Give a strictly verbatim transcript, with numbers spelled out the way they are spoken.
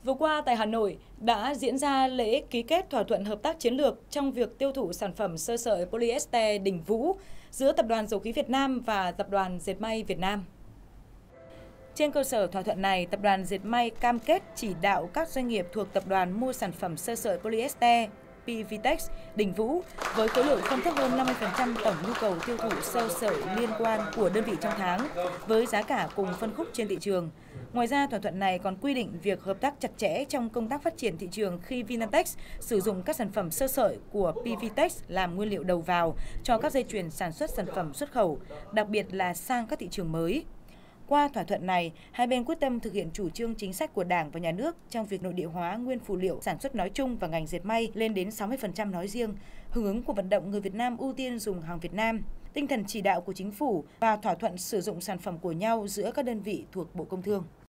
Vừa qua tại Hà Nội đã diễn ra lễ ký kết thỏa thuận hợp tác chiến lược trong việc tiêu thụ sản phẩm sơ sợi polyester Đình Vũ giữa Tập đoàn Dầu khí Việt Nam và Tập đoàn Dệt may Việt Nam. Trên cơ sở thỏa thuận này, Tập đoàn Dệt may cam kết chỉ đạo các doanh nghiệp thuộc tập đoàn mua sản phẩm sơ sợi polyester Pvtex Đình Vũ với khối lượng không thấp hơn năm mươi phần trăm tổng nhu cầu tiêu thụ sơ sợi liên quan của đơn vị trong tháng, với giá cả cùng phân khúc trên thị trường. Ngoài ra, thỏa thuận này còn quy định việc hợp tác chặt chẽ trong công tác phát triển thị trường khi Vinatex sử dụng các sản phẩm sơ sợi của Pvtex làm nguyên liệu đầu vào cho các dây chuyền sản xuất sản phẩm xuất khẩu, đặc biệt là sang các thị trường mới. Qua thỏa thuận này, hai bên quyết tâm thực hiện chủ trương chính sách của Đảng và Nhà nước trong việc nội địa hóa nguyên phụ liệu sản xuất nói chung và ngành dệt may lên đến sáu mươi phần trăm nói riêng, hưởng ứng của vận động người Việt Nam ưu tiên dùng hàng Việt Nam, tinh thần chỉ đạo của Chính phủ và thỏa thuận sử dụng sản phẩm của nhau giữa các đơn vị thuộc Bộ Công Thương.